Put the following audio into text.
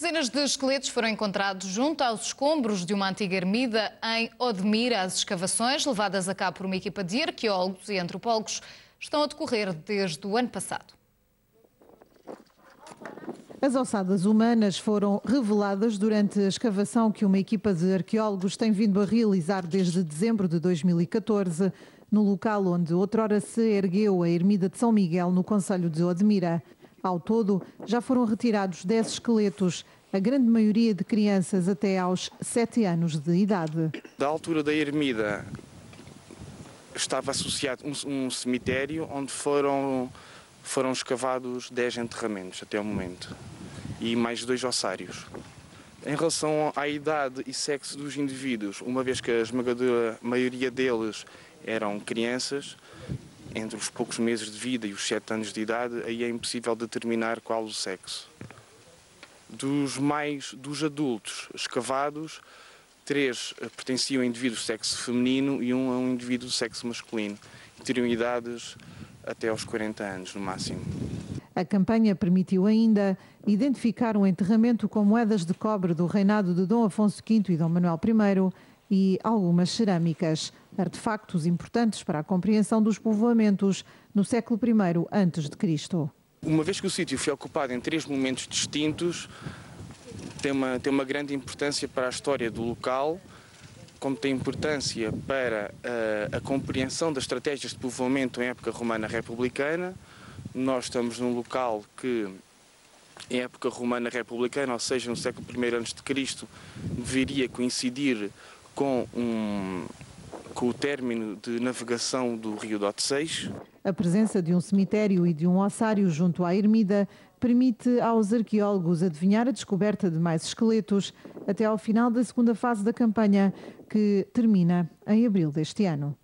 Dezenas de esqueletos foram encontrados junto aos escombros de uma antiga ermida em Odmira. As escavações, levadas a cabo por uma equipa de arqueólogos e antropólogos, estão a decorrer desde o ano passado. As ossadas humanas foram reveladas durante a escavação que uma equipa de arqueólogos tem vindo a realizar desde dezembro de 2014, no local onde outrora se ergueu a ermida de São Miguel, no concelho de Odmira. Ao todo, já foram retirados 10 esqueletos, a grande maioria de crianças até aos 7 anos de idade. Da altura da ermida estava associado um cemitério onde foram escavados 10 enterramentos até o momento e mais 2 ossários. Em relação à idade e sexo dos indivíduos, uma vez que a esmagadora maioria deles eram crianças, entre os poucos meses de vida e os 7 anos de idade, aí é impossível determinar qual o sexo. Dos adultos escavados, 3 pertenciam a indivíduos de sexo feminino e 1 a um indivíduo de sexo masculino, que teriam idades até aos 40 anos, no máximo. A campanha permitiu ainda identificar um enterramento com moedas de cobre do reinado de Dom Afonso V e Dom Manuel I e algumas cerâmicas, artefactos importantes para a compreensão dos povoamentos no século I a.C. Uma vez que o sítio foi ocupado em 3 momentos distintos, tem uma grande importância para a história do local, como tem importância para a compreensão das estratégias de povoamento em época romana republicana. Nós estamos num local que, em época romana republicana, ou seja, no século I a.C., deveria coincidir com o término de navegação do rio de Odeceixe. A presença de um cemitério e de um ossário junto à ermida permite aos arqueólogos adivinhar a descoberta de mais esqueletos até ao final da segunda fase da campanha, que termina em abril deste ano.